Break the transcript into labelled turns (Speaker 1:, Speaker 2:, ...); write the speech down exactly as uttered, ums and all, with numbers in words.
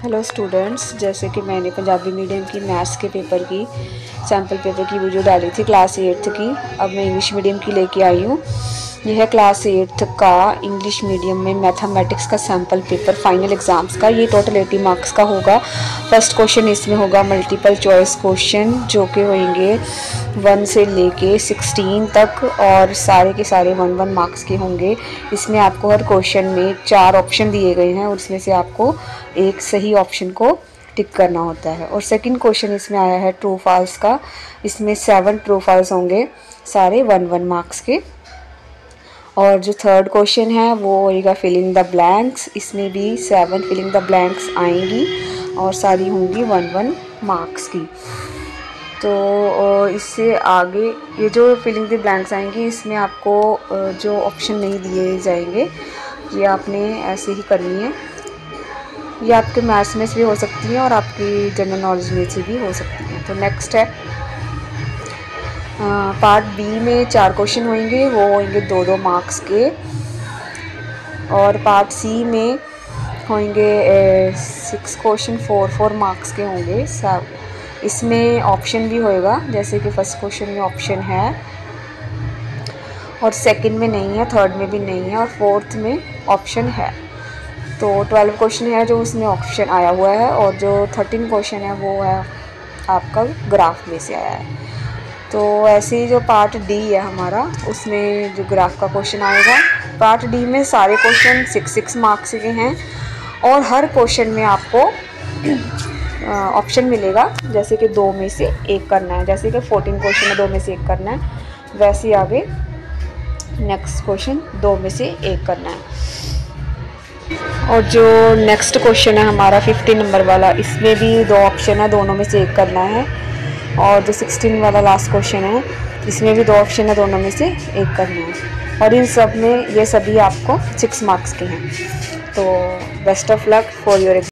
Speaker 1: Hello students, जैसे कि मैंने पंजाबी मीडियम की मैथ्स के पेपर की सैम्पल पेपर की वीडियो डाली थी क्लास एट्थ की। अब मैं इंग्लिश मीडियम की लेके आई हूँ। यह है क्लास एट्थ का इंग्लिश मीडियम में मैथमेटिक्स का सैम्पल पेपर फाइनल एग्ज़ाम्स का। ये टोटल अस्सी मार्क्स का होगा। फर्स्ट क्वेश्चन इसमें होगा मल्टीपल चॉइस क्वेश्चन, जो कि होंगे वन से लेके सिक्सटीन तक, और सारे के सारे वन वन मार्क्स के होंगे। इसमें आपको हर क्वेश्चन में चार ऑप्शन दिए गए हैं और उसमें से आपको एक सही ऑप्शन को टिक करना होता है। और सेकंड क्वेश्चन इसमें आया है ट्रू फॉल्स का। इसमें सेवन ट्रू फॉल्स होंगे, सारे वन वन मार्क्स के। और जो थर्ड क्वेश्चन है वो होएगा फिलिंग द ब्लैंक्स। इसमें भी सेवन फिलिंग द ब्लैंक्स आएंगी और सारी होंगी वन वन मार्क्स की। तो इससे आगे ये जो फिलिंग द ब्लैंक्स आएंगी, इसमें आपको जो ऑप्शन नहीं दिए जाएंगे ये आपने ऐसे ही करनी है। ये आपके मैथ्स में से भी हो सकती है और आपकी जनरल नॉलेज में से भी हो सकती है। तो नेक्स्ट है पार्ट बी में चार क्वेश्चन होंगे, वो होंगे दो दो मार्क्स के। और पार्ट सी में होंगे six question four four marks के होंगे सब। इसमें ऑप्शन भी होएगा, जैसे कि फर्स्ट क्वेश्चन में ऑप्शन है और सेकंड में नहीं है, थर्ड में भी नहीं है और फोर्थ में ऑप्शन है। तो ट्वेल्व क्वेश्चन है जो उसमें ऑप्शन आया हुआ है, और जो थर्टीन क्वेश्चन है वो है आपका ग्राफ में से आया है। तो ऐसे ही जो पार्ट डी है हमारा, उसमें जो ग्राफ का क्वेश्चन आएगा। पार्ट डी में सारे क्वेश्चन सिक्स सिक्स मार्क्स के हैं और हर क्वेश्चन में आपको ऑप्शन मिलेगा, जैसे कि दो में से एक करना है। जैसे कि फोर्टीन क्वेश्चन में दो में से एक करना है, वैसे ही आगे नेक्स्ट क्वेश्चन दो में से एक करना है। और जो नेक्स्ट क्वेश्चन है हमारा फिफ्टीन नंबर वाला, इसमें भी दो ऑप्शन है, दोनों में से एक करना है। और जो सिक्सटीन वाला लास्ट क्वेश्चन है, इसमें भी दो ऑप्शन है, दोनों में से एक करना है। और इन सब में ये सभी आपको सिक्स मार्क्स के हैं। तो best of luck for your